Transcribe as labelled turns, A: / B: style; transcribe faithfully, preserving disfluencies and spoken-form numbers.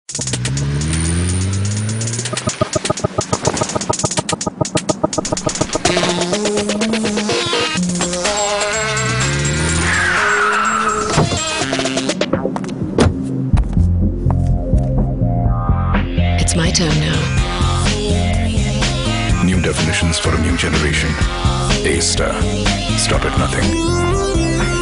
A: It's my turn now.
B: New definitions for a new generation. A Star. Stop at nothing.